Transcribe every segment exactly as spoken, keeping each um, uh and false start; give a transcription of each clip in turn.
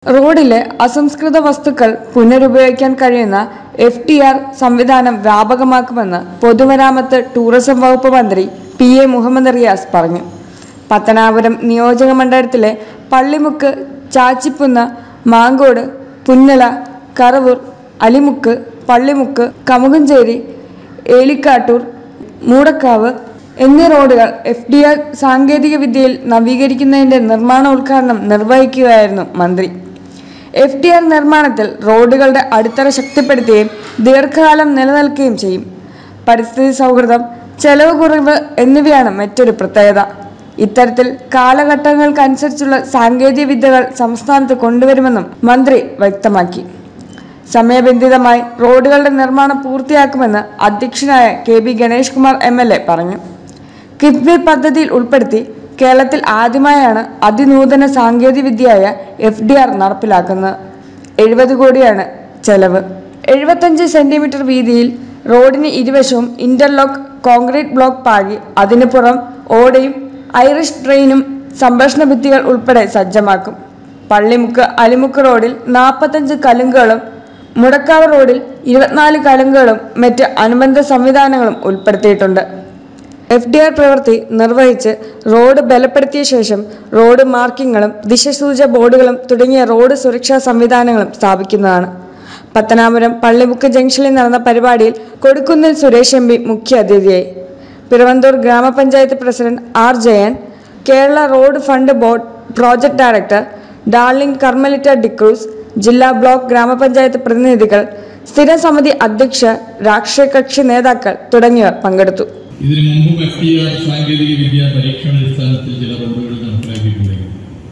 റോഡിലെ അസംസ്കൃത വസ്തുക്കൾ പുനരുപയോഗിക്കാൻ കഴിയുന്ന എഫ് ടി ആർ സംവിധാനം വ്യാപകമാക്കുമെന്ന് പൊതുമരാമത്ത് ടൂറിസം വകുപ്പ് മന്ത്രി പി എ മുഹമ്മദ് റിയാസ് പറഞ്ഞു. പത്തനാപുരം നിയോജക മണ്ഡലത്തിലെ പള്ളിമുക്ക്, ചാച്ചിപ്പുന്ന, മാങ്കോട്, പുന്നല, കറവൂർ, അലിമുക്ക്, പള്ളിമുക്ക്, കമുകഞ്ചേരി, ഏലിക്കാട്ടൂർ, മൂടക്കാവ് എന്നീ റോഡുകൾ എഫ് ഡി ആർ സാങ്കേതിക വിദ്യയിൽ നവീകരിക്കുന്നതിന്റെ നിർമ്മാണോദ്ഘാടനം നിർവഹിക്കുകയായിരുന്നു മന്ത്രി. എഫ് ഡി ആർ നിർമ്മാണത്തിൽ റോഡുകളുടെ അടിത്തറ ശക്തിപ്പെടുത്തുകയും ദീർഘകാലം നിലനിൽക്കുകയും ചെയ്യും. പരിസ്ഥിതി സൗഹൃദം, ചെലവ് കുറവ് എന്നിവയാണ് മറ്റൊരു പ്രത്യേകത. ഇത്തരത്തിൽ കാലഘട്ടങ്ങൾക്കനുസരിച്ചുള്ള സാങ്കേതിക വിദ്യകൾ സംസ്ഥാനത്ത് കൊണ്ടുവരുമെന്നും മന്ത്രി വ്യക്തമാക്കി. സമയബന്ധിതമായി റോഡുകളുടെ നിർമ്മാണം പൂർത്തിയാക്കുമെന്ന് അധ്യക്ഷനായ K B Ganesh Kumar M L A പറഞ്ഞു. കിഫ്ബി പദ്ധതിയിൽ ഉൾപ്പെടുത്തി കേരളത്തിൽ ആദ്യമായാണ് അതിനൂതന സാങ്കേതിക വിദ്യയായ എഫ് ഡി ആർ നടപ്പിലാക്കുന്നത്. എഴുപത് കോടിയാണ് ചെലവ്. എഴുപത്തഞ്ച് സെന്റിമീറ്റർ വീതിയിൽ റോഡിന് ഇരുവശവും ഇന്റർലോക്ക് കോൺക്രീറ്റ് ബ്ലോക്ക് പാകി അതിനു പുറം ഓടയും ഐറിഷ് ഡ്രെയിനും സംരക്ഷണ ഭിത്തികൾ ഉൾപ്പെടെ സജ്ജമാക്കും. പള്ളിമുക്ക് അലിമുക്ക് റോഡിൽ നാൽപ്പത്തഞ്ച് കലുങ്കുകളും മുടക്കാവ് റോഡിൽ ഇരുപത്തിനാല് കലുങ്കുകളും മറ്റ് അനുബന്ധ സംവിധാനങ്ങളും ഉൾപ്പെടുത്തിയിട്ടുണ്ട്. എഫ് ഡി ആർ പ്രവൃത്തി നിർവഹിച്ച് റോഡ് ബലപ്പെടുത്തിയ ശേഷം റോഡ് മാർക്കിങ്ങുകളും ദിശസൂചക ബോർഡുകളും തുടങ്ങിയ റോഡ് സുരക്ഷാ സംവിധാനങ്ങളും സ്ഥാപിക്കുന്നതാണ്. പത്തനാപുരം പള്ളിമുക്ക് ജംഗ്ഷനിൽ നടന്ന പരിപാടിയിൽ കൊടിക്കുന്നിൽ സുരേഷ് എം പി മുഖ്യ അതിഥിയായി. പിറവന്തൂർ ഗ്രാമപഞ്ചായത്ത് president R Jayan, Kerala road fund board project director Darling Carmelita D'Cruz, ജില്ലാ ബ്ലോക്ക് ഗ്രാമപഞ്ചായത്ത് പ്രതിനിധികൾ, സ്ഥിരം സമിതി അധ്യക്ഷർ, രാഷ്ട്രീയ കക്ഷി നേതാക്കൾ തുടങ്ങിയവർ പങ്കെടുത്തു. ഇതിനു മുമ്പും എഫ് ടി ആർ സാങ്കേതിക വിദ്യ പരീക്ഷണാടിസ്ഥാനത്തിൽ ചില റോഡുകൾ നടപ്പിലാക്കിയിട്ടുണ്ടെങ്കിൽ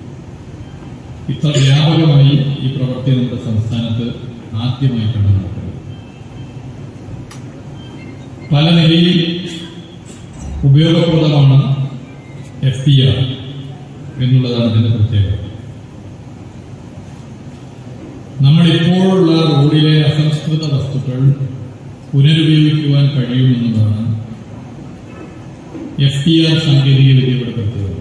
ഇത്ര വ്യാപകമായി ഈ പ്രവൃത്തി നമ്മുടെ സംസ്ഥാനത്ത് ആദ്യമായിട്ടാണ് നടക്കുന്നത്. പല നിലയിൽ ഉപയോഗപ്രദമാണ് എഫ് ടി ആർ എന്നുള്ളതാണ് ഇതിന്റെ പ്രത്യേകത. നമ്മളിപ്പോഴുള്ള റോഡിലെ അസംസ്കൃത വസ്തുക്കൾ പുനരുപയോഗിക്കുവാൻ കഴിയുമെന്നതാണ് എഫ് ടി ആർ സാങ്കേതിക വിദ്യയുടെ പ്രത്യേകത.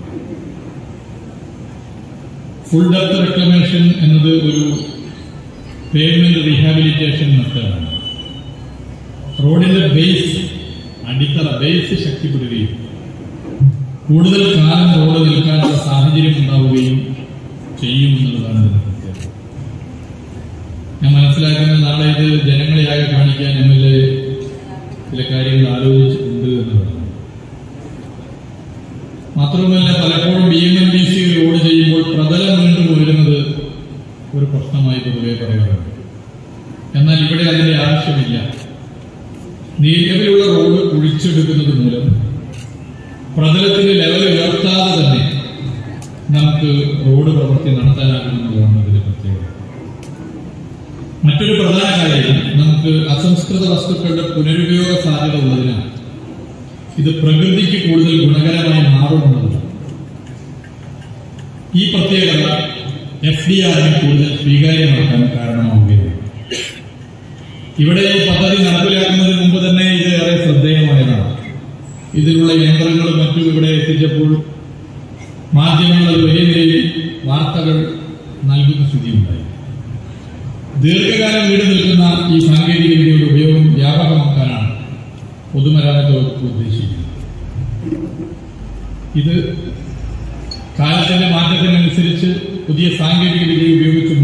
ഫുൾ ഡെപ്ത് റെക്ലമേഷൻ എന്നത് ഒരു പേയ്മെന്റ് റീഹാബിലിറ്റേഷൻ മെത്തേഡാണ്. റോഡിന്റെ ബേസ്, അടിത്തറ ബേസ് ശക്തിപ്പെടുകയും കൂടുതൽ കാലം റോഡ് നിൽക്കാനുള്ള സാഹചര്യം ഉണ്ടാവുകയും ചെയ്യുമെന്നുള്ളതാണ് ഇതിന്റെ പ്രത്യേകത. ഞാൻ മനസ്സിലാക്കുന്നത് നാളെ ഇത് ജനങ്ങളെയാകെ കാണിക്കാൻ എം എൽ എ ചില കാര്യങ്ങൾ ആലോചിച്ചിട്ടുണ്ട് എന്നുള്ളതാണ്. മാത്രവുമല്ല, പലപ്പോഴും B M M B C road ചെയ്യുമ്പോൾ പ്രതലം വീണ്ടും ഉയരുന്നത് ഒരു പ്രശ്നമായി പൊതുവെ പറയാറുണ്ട്. എന്നാൽ ഇവിടെ അതിന്റെ ആവശ്യമില്ല. നിലവിലുള്ള റോഡ് കുഴിച്ചെടുക്കുന്നത് മൂലം പ്രതലത്തിന്റെ ലെവൽ ഉയർത്താതെ തന്നെ നമുക്ക് റോഡ് പ്രവൃത്തി നടത്താനാകുമെന്നുള്ളതാണ് ഇതിന്റെ പ്രത്യേകത. മറ്റൊരു പ്രധാന കാര്യം, നമുക്ക് അസംസ്കൃത വസ്തുക്കളുടെ പുനരുപയോഗ സാധ്യത ഉള്ളതിനാൽ ഇത് പ്രകൃതിക്ക് കൂടുതൽ ഗുണകരമായി മാറുമെന്നതാണ്. ഈ പ്രത്യേകത എഫ് ഡി ആറിന് കൂടുതൽ സ്വീകാര്യമാക്കാൻ കാരണമാവുകയാണ്. ഇവിടെ ഈ പദ്ധതി നടപ്പിലാക്കുന്നതിന് മുമ്പ് തന്നെ ഇത് ഏറെ ശ്രദ്ധേയമായതാണ്. ഇതിലുള്ള യന്ത്രങ്ങളും മറ്റും ഇവിടെ എത്തിച്ചപ്പോൾ മാധ്യമങ്ങൾ വലിയ നിലയിൽ വാർത്തകൾ നൽകുന്ന സ്ഥിതിയുണ്ടായി. ദീർഘകാലം വീട് നിൽക്കുന്ന ഈ സാങ്കേതിക വിദ്യയുടെ ഉപയോഗം വ്യാപകമാക്കാനാണ് പൊതുമരാമത്ത് വകുപ്പ് ഉദ്ദേശിക്കുന്നത്. ഇത് കാലത്തിന്റെ മാറ്റത്തിനനുസരിച്ച് പുതിയ സാങ്കേതിക വിദ്യ ഉപയോഗിച്ച്